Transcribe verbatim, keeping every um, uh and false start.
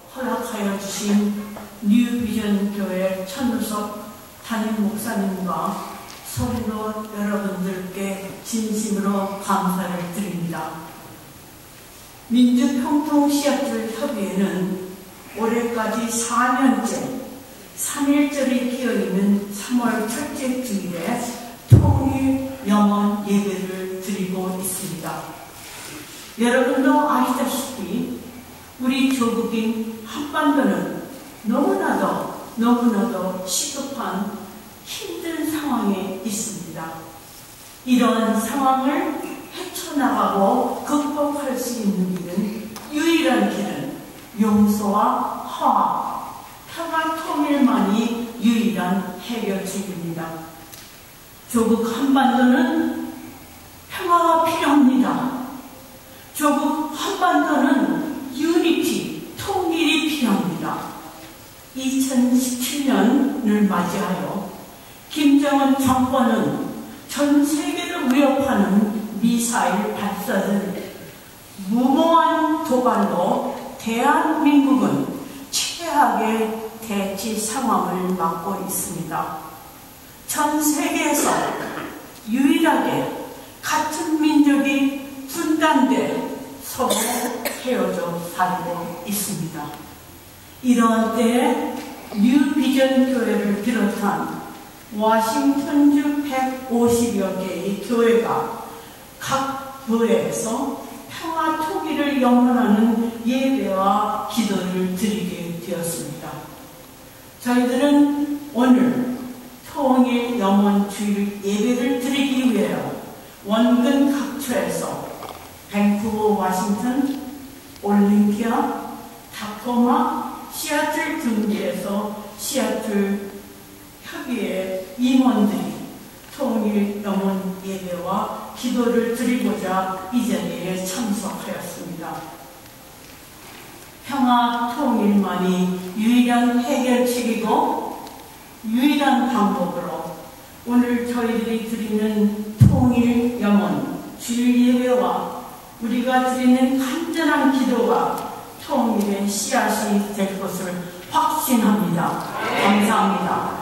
허락하여 주신 뉴비전 교회 천우석 담임 목사님과 성도 여러분들께 진심으로 감사를 드립니다. 민주평통 시애틀 협의회는 올해까지 사 년째 삼일절이 끼어있는 삼월 첫째 주일에 통일 영원 예배를 드리고 있습니다. 여러분도 아시다시피 우리 조국인 한반도는 너무나도 너무나도 시급한 힘든 상황에 있습니다. 이런 상황을 헤쳐나가고 극복할 수 있는 길은, 유일한 길은 용서와 화합, 평화 통일만이 유일한 해결책입니다. 조국 한반도는 평화가 필요합니다. 조국 한반도는 유니티, 통일이 필요합니다. 이천십칠 년을 맞이하여 김정은 정권은 전 세계를 위협하는 미사일 발사를 무모한 도발로 대한민국은 최악의 대치 상황을 맞고 있습니다. 전 세계에서 유일하게 같은 민족이 분단돼 서로 헤어져 살고 있습니다. 이러한 때에 뉴비전 교회를 비롯한 워싱턴주 백오십여 개의 교회가 각 교회에서 평화 통일을 영원하는 예배와 기도를 드리게 되었습니다. 저희들은 오늘 통일 영원 주일 예배를 드리기 위해 원근 각처에서 밴쿠버, 워싱턴, 올림피아, 타코마, 시애틀 등지에서 시애틀 협의회 임원들이 통일 영원 예배와 기도를 드리고자 이 자리에 참석하였습니다. 평화 통일만이 유일한 해결책이고 유일한 방법으로 오늘 저희들이 드리는 통일 영원 주일 예배와 우리가 드리는 간절한 기도가 통일의 씨앗이 될 것을 확신합니다. 감사합니다.